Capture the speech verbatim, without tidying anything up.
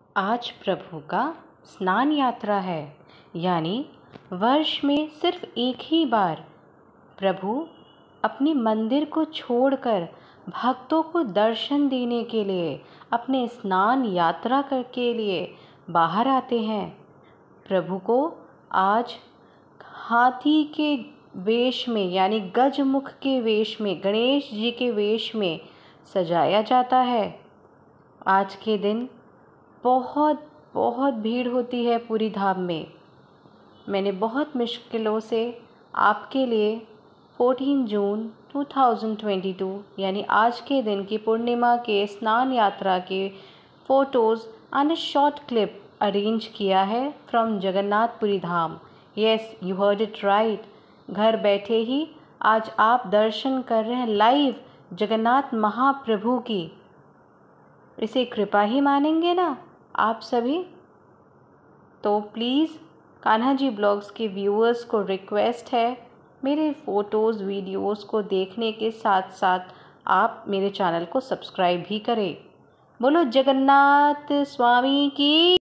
आज प्रभु का स्नान यात्रा है, यानी वर्ष में सिर्फ एक ही बार प्रभु अपने मंदिर को छोड़कर भक्तों को दर्शन देने के लिए अपने स्नान यात्रा कर के लिए बाहर आते हैं। प्रभु को आज हाथी के वेश में यानी गजमुख के वेश में, गणेश जी के वेश में सजाया जाता है। आज के दिन बहुत बहुत भीड़ होती है पूरी धाम में। मैंने बहुत मुश्किलों से आपके लिए चौदह जून दो हज़ार बाईस यानी आज के दिन की पूर्णिमा के स्नान यात्रा के photos and a short clip arrange किया है from Jagannathpuri Dham. Yes, you heard it right. घर बैठे ही आज आप दर्शन कर रहे हैं लाइव जगन्नाथ महाप्रभु की। इसे कृपा ही मानेंगे ना आप सभी? तो प्लीज़ कान्हा जी ब्लॉग्स के व्यूअर्स को रिक्वेस्ट है, मेरे फ़ोटोज़ वीडियोज़ को देखने के साथ साथ आप मेरे चैनल को सब्सक्राइब भी करें। बोलो जगन्नाथ स्वामी की।